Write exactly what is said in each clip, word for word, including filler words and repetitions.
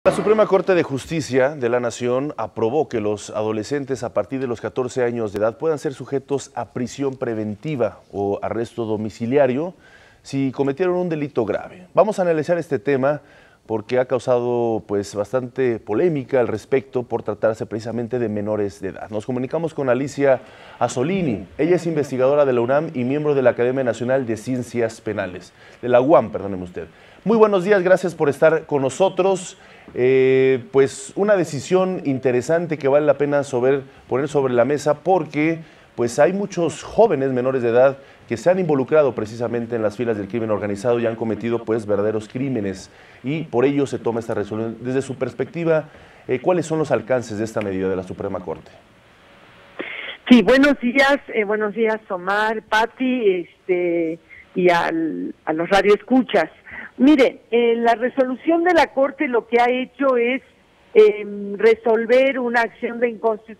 La Suprema Corte de Justicia de la Nación aprobó que los adolescentes a partir de los catorce años de edad puedan ser sujetos a prisión preventiva o arresto domiciliario si cometieron un delito grave. Vamos a analizar este tema porque ha causado pues bastante polémica al respecto por tratarse precisamente de menores de edad. Nos comunicamos con Alicia Azzolini. Ella es investigadora de la UNAM y miembro de la Academia Nacional de Ciencias Penales, de la U A M, perdóneme usted. Muy buenos días, gracias por estar con nosotros. Eh, pues una decisión interesante que vale la pena sobre, poner sobre la mesa porque pues hay muchos jóvenes menores de edad que se han involucrado precisamente en las filas del crimen organizado y han cometido pues verdaderos crímenes y por ello se toma esta resolución. Desde su perspectiva, eh, ¿cuáles son los alcances de esta medida de la Suprema Corte? Sí, buenos días, eh, buenos días Omar, Pati, este, y al, a los radioescuchas. Mire, eh, la resolución de la Corte lo que ha hecho es eh, resolver una acción de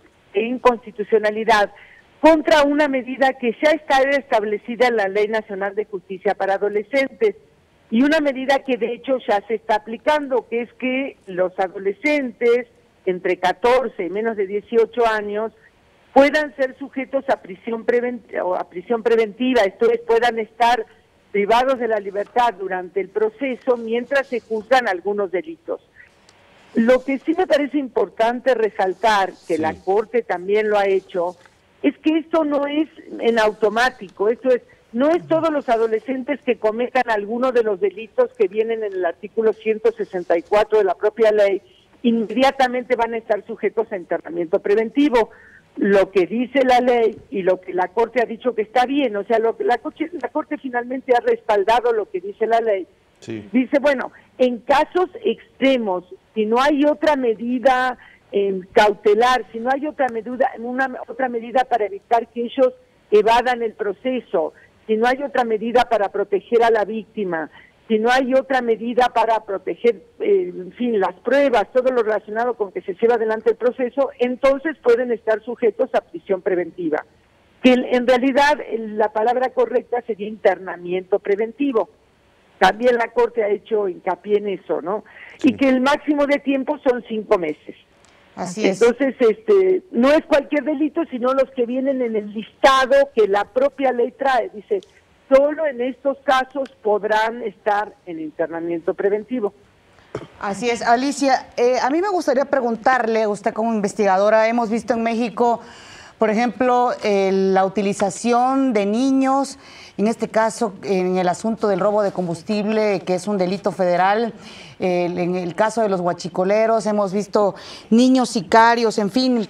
inconstitucionalidad contra una medida que ya está establecida en la Ley Nacional de Justicia para Adolescentes y una medida que de hecho ya se está aplicando, que es que los adolescentes entre catorce y menos de dieciocho años puedan ser sujetos a prisión preventiva, o a prisión preventiva, esto es, puedan estar privados de la libertad durante el proceso mientras se juzgan algunos delitos. Lo que sí me parece importante resaltar, que sí. La Corte también lo ha hecho, es que esto no es en automático, esto es, no es todos los adolescentes que cometan alguno de los delitos que vienen en el artículo ciento sesenta y cuatro de la propia ley, inmediatamente van a estar sujetos a internamiento preventivo. Lo que dice la ley y lo que la Corte ha dicho que está bien, o sea, lo que la, Corte, la Corte finalmente ha respaldado lo que dice la ley. Sí. Dice, bueno, en casos extremos, si no hay otra medida eh, cautelar, si no hay otra medida, una otra medida para evitar que ellos evadan el proceso, si no hay otra medida para proteger a la víctima, si no hay otra medida para proteger, eh, en fin, las pruebas, todo lo relacionado con que se lleva adelante el proceso, entonces pueden estar sujetos a prisión preventiva. Que en realidad la palabra correcta sería internamiento preventivo. También la Corte ha hecho hincapié en eso, ¿no? Sí. Y que el máximo de tiempo son cinco meses. Así es. Entonces, este, no es cualquier delito, sino los que vienen en el listado que la propia ley trae. Dice, solo en estos casos podrán estar en internamiento preventivo. Así es, Alicia. Eh, a mí me gustaría preguntarle, usted como investigadora, hemos visto en México, por ejemplo, eh, la utilización de niños, en este caso, en el asunto del robo de combustible, que es un delito federal, eh, en el caso de los huachicoleros, hemos visto niños sicarios, en fin.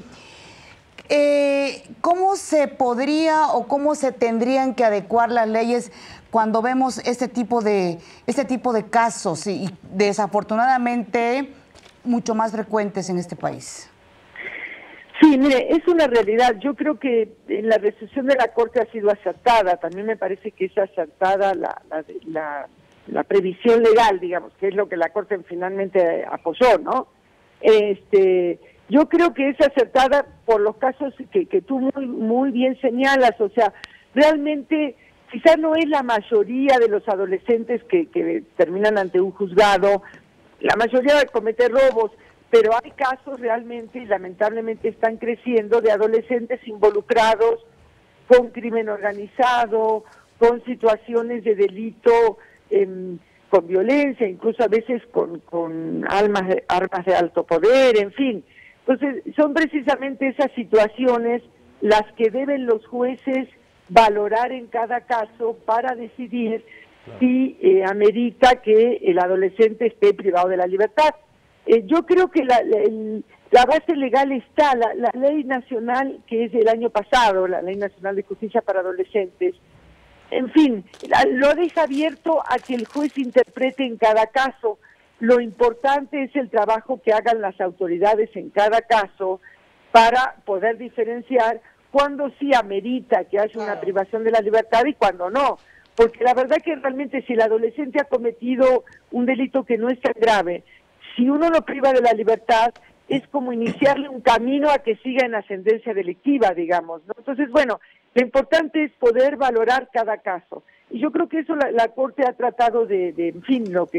Eh, ¿Cómo se podría o cómo se tendrían que adecuar las leyes cuando vemos este tipo de, este tipo de casos y desafortunadamente mucho más frecuentes en este país? Sí, mire, es una realidad. Yo creo que la decisión de la Corte ha sido acertada. También me parece que es acertada la, la, la, la previsión legal, digamos, que es lo que la Corte finalmente apoyó, ¿no? Este... Yo creo que es acertada por los casos que, que tú muy, muy bien señalas, o sea, realmente quizás no es la mayoría de los adolescentes que, que terminan ante un juzgado, la mayoría de cometer robos, pero hay casos realmente, y lamentablemente están creciendo, de adolescentes involucrados con crimen organizado, con situaciones de delito, eh, con violencia, incluso a veces con, con armas, de, armas de alto poder, en fin. Entonces, son precisamente esas situaciones las que deben los jueces valorar en cada caso para decidir claro. si eh, amerita que el adolescente esté privado de la libertad. Eh, yo creo que la, la, el, la base legal está, la, la ley nacional que es del año pasado, la Ley Nacional de Justicia para Adolescentes, en fin, la, lo deja abierto a que el juez interprete en cada caso. Lo importante es el trabajo que hagan las autoridades en cada caso para poder diferenciar cuándo sí amerita que haya una privación de la libertad y cuándo no. Porque la verdad que realmente si el adolescente ha cometido un delito que no es tan grave, si uno lo priva de la libertad, es como iniciarle un camino a que siga en ascendencia delictiva, digamos, ¿no? Entonces, bueno, lo importante es poder valorar cada caso. Y yo creo que eso la, la Corte ha tratado de, de, en fin, lo que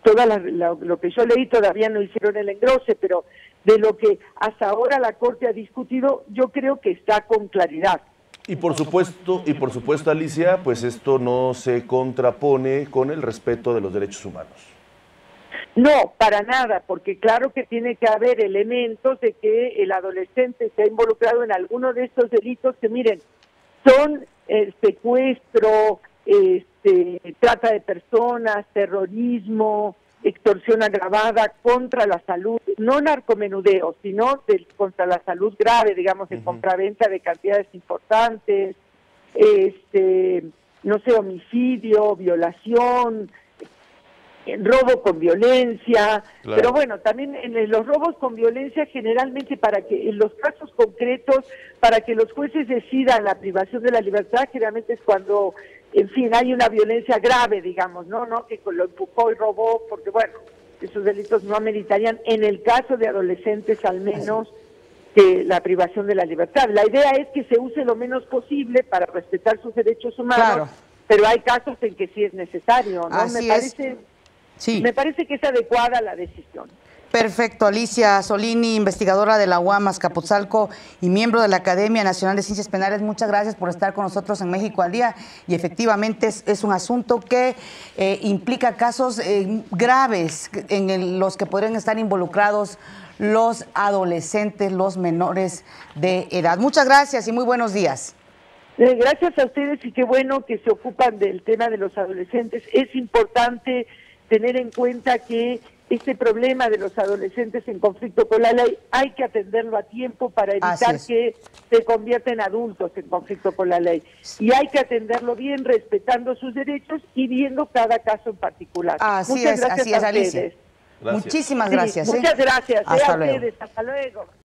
toda la, la, lo que yo leí todavía no hicieron el engrose, pero de lo que hasta ahora la Corte ha discutido, yo creo que está con claridad. Y por supuesto, y por supuesto, Alicia, pues esto no se contrapone con el respeto de los derechos humanos. No, para nada, porque claro que tiene que haber elementos de que el adolescente se ha involucrado en alguno de estos delitos que, miren, son eh, secuestro, este, trata de personas, terrorismo, extorsión agravada contra la salud, no narcomenudeo, sino de, contra la salud grave, digamos, de uh-huh. compraventa de cantidades importantes, este, no sé, homicidio, violación, robo con violencia, claro. Pero bueno, también en los robos con violencia generalmente para que, en los casos concretos, para que los jueces decidan la privación de la libertad, generalmente es cuando, en fin, hay una violencia grave, digamos, ¿no? ¿no? Que lo empujó y robó, porque bueno, esos delitos no ameritarían, en el caso de adolescentes al menos, que la privación de la libertad. La idea es que se use lo menos posible para respetar sus derechos humanos, claro. Pero hay casos en que sí es necesario, ¿no? Así Me parece... Es. Sí. Me parece que es adecuada la decisión. Perfecto. Alicia Solini, investigadora de la U A M Azcapotzalco y miembro de la Academia Nacional de Ciencias Penales, muchas gracias por estar con nosotros en México al Día. Y efectivamente es, es un asunto que eh, implica casos eh, graves en el, los que podrían estar involucrados los adolescentes, los menores de edad. Muchas gracias y muy buenos días. Eh, gracias a ustedes y qué bueno que se ocupan del tema de los adolescentes. Es importante tener en cuenta que este problema de los adolescentes en conflicto con la ley hay que atenderlo a tiempo para evitar que se convierta en adultos en conflicto con la ley. Y hay que atenderlo bien, respetando sus derechos y viendo cada caso en particular. Así muchas es, gracias así es, a Alicia. ustedes. Gracias. Muchísimas gracias. Sí, muchas ¿eh? gracias. Hasta a luego. ustedes. Hasta luego.